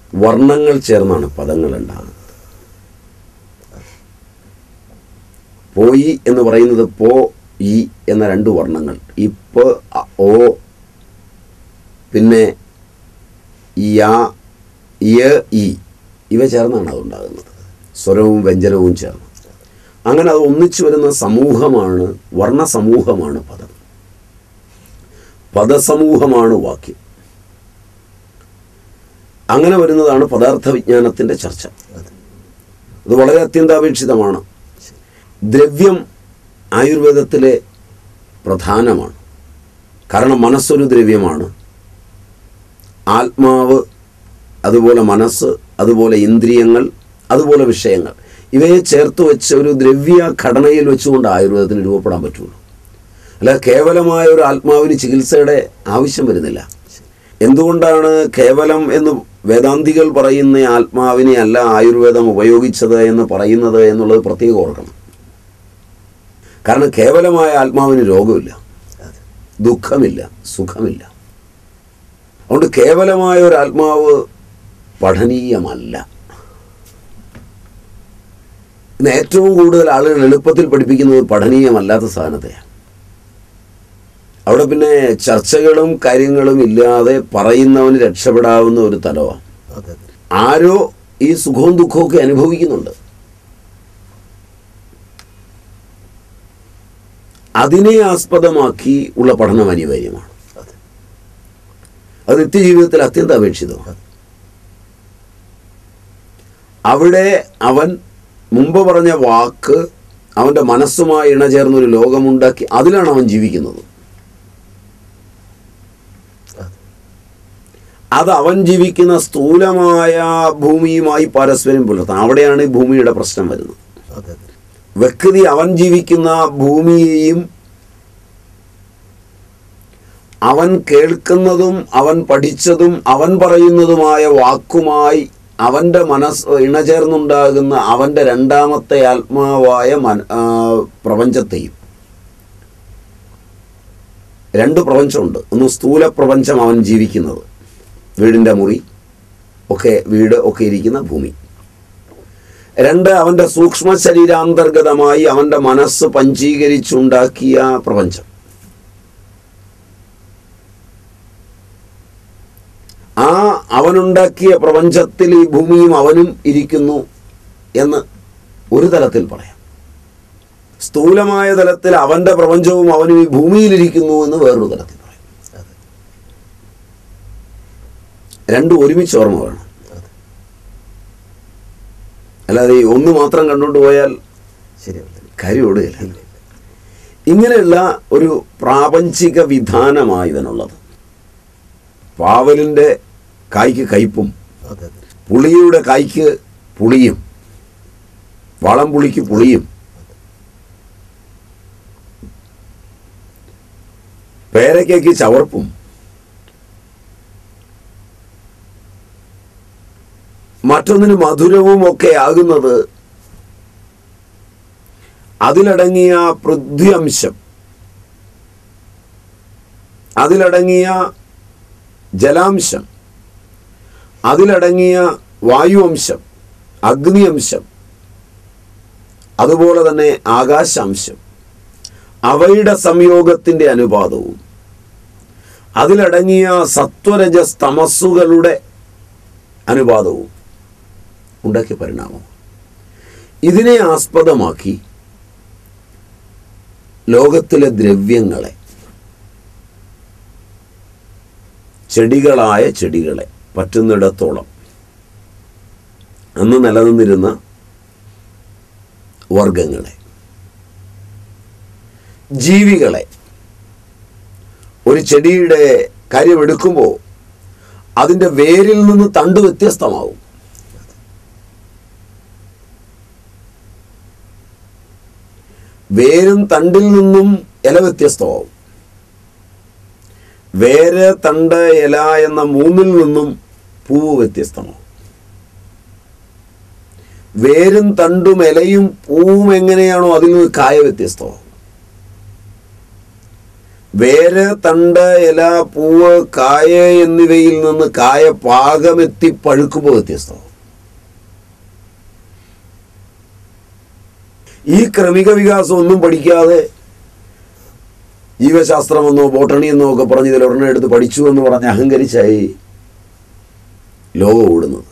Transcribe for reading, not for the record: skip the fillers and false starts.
വർണ്ണങ്ങൾ ചേർന്നാണ് പദങ്ങൾ ഉണ്ടാകുന്നത്. പോയി എന്ന് പറയുന്നത് പോ ഈ എന്ന 2 വർണ്ണങ്ങൾ, ഇപ്പ് ഓ പിന്നെ യാ യ ഈ ഇവ ചേർന്നാണ് അതുണ്ടാകുന്നത്. സ്വരവും വ്യഞ്ജനവും ചേർന്ന് അങ്ങനെ അത് ഒന്നിച്ചു വരുന്ന സമൂഹമാണ്, വർണ്ണസമൂഹമാണ് പദം. പദസമൂഹമാണ് വാക്യം. അങ്ങനെ വരുന്നതാണ് പദാർത്ഥ വിജ്ഞാനത്തിൻ്റെ ചർച്ച. അത് വളരെ അത്യന്താപേക്ഷിതമാണ്. ദ്രവ്യം ആയുർവേദത്തിലെ പ്രധാനമാണ്. കാരണം മനസ്സൊരു ദ്രവ്യമാണ്. ആത്മാവ്, അതുപോലെ മനസ്സ്, അതുപോലെ ഇന്ദ്രിയങ്ങൾ, അതുപോലെ വിഷയങ്ങൾ, ഇവയെ ചേർത്ത് വെച്ച് ഒരു ദ്രവ്യ ഘടനയിൽ വെച്ചുകൊണ്ട് ആയുർവേദത്തിന് രൂപപ്പെടാൻ പറ്റുള്ളൂ. അല്ല കേവലമായ ഒരു ആത്മാവിന് ചികിത്സയുടെ ആവശ്യം വരുന്നില്ല. എന്തുകൊണ്ടാണ് കേവലം എന്ന് വേദാന്തികൾ പറയുന്ന ആത്മാവിനെ അല്ല ആയുർവേദം ഉപയോഗിച്ചത് എന്ന് പറയുന്നത് എന്നുള്ളത് പ്രത്യേകം ഓർക്കണം. കാരണം കേവലമായ ആത്മാവിന് രോഗമില്ല, ദുഃഖമില്ല, സുഖമില്ല. അതുകൊണ്ട് കേവലമായ ഒരു ആത്മാവ് പഠനീയമല്ല. ഇന്ന് ഏറ്റവും കൂടുതൽ ആളുകൾ എളുപ്പത്തിൽ പഠിപ്പിക്കുന്നത് പഠനീയമല്ലാത്ത സാധനത്തെയാണ്. അവിടെ പിന്നെ ചർച്ചകളും കാര്യങ്ങളും ഇല്ലാതെ പറയുന്നവന് രക്ഷപ്പെടാവുന്ന ഒരു തലമാണ്. ആരോ ഈ സുഖവും ദുഃഖവും ഒക്കെ അനുഭവിക്കുന്നുണ്ട്. അതിനെ ആസ്പദമാക്കി ഉള്ള പഠനം അനിവാര്യമാണ്. അത് നിത്യജീവിതത്തിൽ അത്യന്താപേക്ഷിതമാണ്. അവിടെ അവൻ മുമ്പ് പറഞ്ഞ വാക്ക് അവൻ്റെ മനസ്സുമായി ഇണചേർന്നൊരു ലോകമുണ്ടാക്കി അതിലാണ് അവൻ ജീവിക്കുന്നത്. അത് അവൻ ജീവിക്കുന്ന സ്ഥൂലമായ ഭൂമിയുമായി പാരസ്പര്യം പുലർത്താം. അവിടെയാണ് ഈ ഭൂമിയുടെ പ്രശ്നം വരുന്നത്. വ്യക്തി അവൻ ജീവിക്കുന്ന ഭൂമിയെയും അവൻ കേൾക്കുന്നതും അവൻ പഠിച്ചതും അവൻ പറയുന്നതുമായ വാക്കുമായി അവൻ്റെ മനസ്സ് ഇണചേർന്നുണ്ടാകുന്ന അവൻ്റെ രണ്ടാമത്തെ ആത്മാവായ പ്രപഞ്ചത്തെയും, 2 പ്രപഞ്ചമുണ്ട്. ഒന്ന് സ്ഥൂല പ്രപഞ്ചം, അവൻ ജീവിക്കുന്നത് വീടിൻ്റെ മുറി ഒക്കെ, വീട് ഒക്കെ ഇരിക്കുന്ന ഭൂമി. 2 അവൻ്റെ സൂക്ഷ്മ ശരീരാന്തർഗതമായി അവൻ്റെ മനസ്സ് പഞ്ചീകരിച്ചുണ്ടാക്കിയ പ്രപഞ്ചം. ആ അവനുണ്ടാക്കിയ പ്രപഞ്ചത്തിൽ ഈ ഭൂമിയും അവനും ഇരിക്കുന്നു എന്ന് ഒരു തലത്തിൽ പറയാം. സ്ഥൂലമായ തലത്തിൽ അവൻ്റെ പ്രപഞ്ചവും അവനും ഈ ഭൂമിയിലിരിക്കുന്നു എന്ന് വേറൊരു തലത്തിൽ പറയാം. 2 ഒരുമിച്ച് ഓർമ്മ വേണം. അല്ലാതെ ഈ ഒന്ന് മാത്രം കണ്ടുകൊണ്ട് പോയാൽ കാര്യം ഓടുകയില്ല. ഇങ്ങനെയുള്ള ഒരു പ്രാപഞ്ചിക വിധാനമാണ് ഇവനുള്ളത്. പാവലിൻ്റെ കായ്ക്ക് കയ്പും, പുളിയുടെ കായ്ക്ക് പുളിയും, വളംപുളിക്ക് പുളിയും, പേരയ്ക്കയ്ക്ക് ചവർപ്പും, മറ്റൊന്നിന് മധുരവും ഒക്കെ ആകുന്നത് അതിലടങ്ങിയ പൃഥ്വി അംശം, അതിലടങ്ങിയ ജലാംശം, അതിലടങ്ങിയ വായു അംശം, അഗ്നി അംശം, അതുപോലെ തന്നെ ആകാശാംശം, അവയുടെ സംയോഗത്തിൻ്റെ അനുപാതവും, അതിലടങ്ങിയ സത്വരജസ് തമസ്സുകളുടെ അനുപാതവും ഉണ്ടാക്കിയ പരിണാമം. ഇതിനെ ആസ്പദമാക്കി ലോകത്തിലെ ദ്രവ്യങ്ങളെ, ചെടികളായ ചെടികളെ, പറ്റുന്നിടത്തോളം അന്ന് നിലനിന്നിരുന്ന വർഗങ്ങളെ, ജീവികളെ, ഒരു ചെടിയുടെ കാര്യമെടുക്കുമ്പോൾ അതിൻ്റെ വേരിൽ നിന്ന് തണ്ട് വ്യത്യസ്തമാവും. വേരും തണ്ടിൽ നിന്നും ഇല വ്യത്യസ്തമാവും. വേര്, തണ്ട്, ഇല എന്ന 3-ൽ നിന്നും പൂവ് വ്യത്യസ്തമാവും. വേരും തണ്ടും ഇലയും പൂവും എങ്ങനെയാണോ അതിൽ നിന്ന് കായ വ്യത്യസ്തമാവും. വേര്, തണ്ട്, ഇല, പൂവ്, കായ എന്നിവയിൽ നിന്ന് കായ പാകമെത്തി പഴുക്കുമ്പോൾ വ്യത്യസ്തമാവും. ഈ ക്രമിക വികാസം ഒന്നും പഠിക്കാതെ ജീവശാസ്ത്രമെന്നോ ബോട്ടണി എന്നോ ഒക്കെ പറഞ്ഞ് ഇതിലൊരെണ്ണം എടുത്ത് പഠിച്ചു എന്ന് പറഞ്ഞ് അഹങ്കരിച്ചായി ലോകം ഓടുന്നത്.